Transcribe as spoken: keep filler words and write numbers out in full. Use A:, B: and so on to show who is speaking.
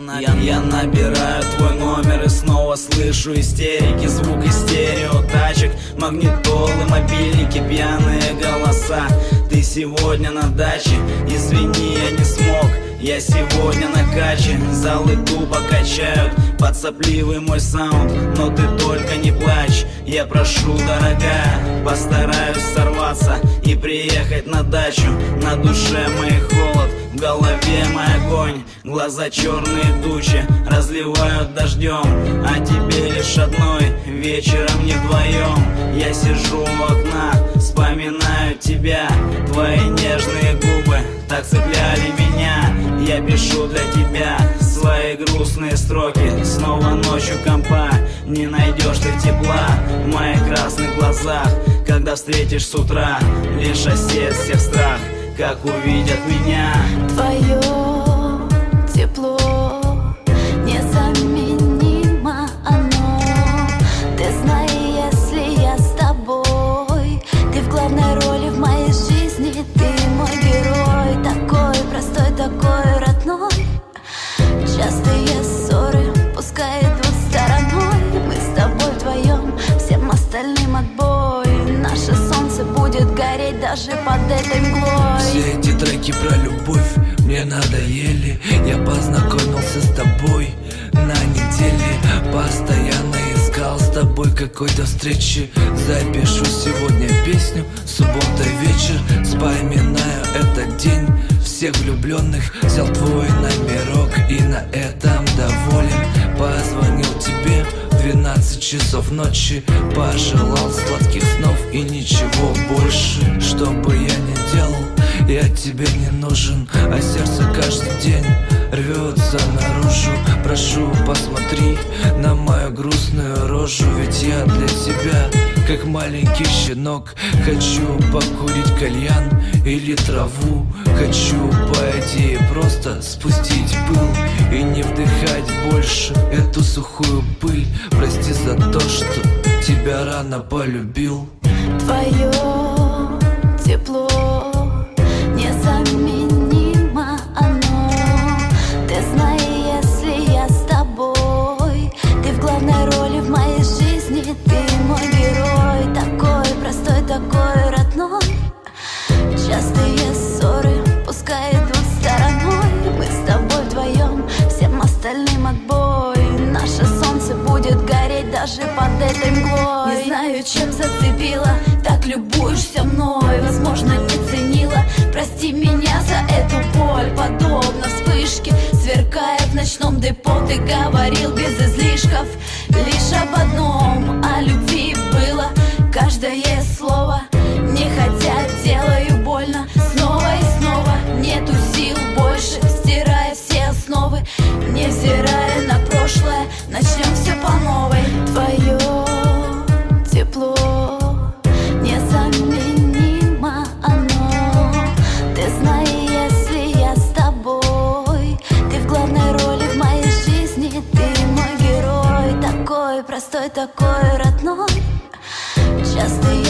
A: Я, я набираю твой номер и снова слышу истерики. Звук из стерео тачек, магнитолы, мобильники, пьяные голоса. Ты сегодня на даче, извини, я не смог. Я сегодня на каче, залы тупо качают под сопливый мой саунд. Но ты только не плачь, я прошу, дорогая, постараюсь сорваться и приехать на дачу. На душе моей холод, в голове мой огонь. Глаза черные тучи разливают дождем, а тебе лишь одной, вечером не вдвоем. Я сижу у окна, вспоминаю тебя. Твои нежные губы так цепляли меня. Я пишу для тебя свои грустные строки. Снова ночью компа, не найдешь ты тепла в моих красных глазах. Когда встретишь с утра, лишь осеет всех страх, как увидят меня.
B: Твое тепло незаменимо оно. Ты знай, если я с тобой, ты в главной роли в моей жизни. Ты мой герой, такой простой, такой родной. Частые ссоры, пускай идут стороной. Мы с тобой вдвоем, всем остальным отбой. Наше солнце будет гореть даже под этой мглой.
C: Все эти треки про любовь мне надоели. Я познакомился с тобой на неделе. Постоянно искал с тобой какой-то встречи. Запишу сегодня песню, суббота вечер. Вспоминаю этот день всех влюбленных. Взял твой номерок и на этом доволен. Позвонил тебе в двенадцать часов ночи. Пожелал сладких снов и ничего больше. Что бы я ни делал, я тебе не нужен. А сердце каждый день рвется наружу. Прошу, посмотри на мою грустную рожу. Ведь я для тебя, как маленький щенок. Хочу покурить кальян или траву. Хочу, по идее, просто спустить пыл и не вдыхать больше эту сухую пыль. Прости за то, что тебя рано полюбил.
B: Твое тепло незаменимо оно. Ты знай, если я с тобой, ты в главной роли в моей жизни. Ты мой герой, такой простой, такой родной. Частые ссоры, пускай идут стороной. Мы с тобой вдвоем, всем остальным отбой. Наше солнце будет гореть даже под этой мглой. Не знаю, чем зацепила, так любуешься мной. Возможно, не ценила, прости меня за эту боль. Подобно вспышке, сверкая в ночном депо. Ты говорил без излишков лишь об одном, о любви было каждое слово. Не хотя делаю больно снова и снова. Нету сил больше, стирая все основы. Невзирая на прошлое, начнем все по новой. Твое тепло незаменимо оно. Ты знай, если я с тобой, ты в главной роли в моей жизни. Ты мой герой, такой простой, такой родной. Частые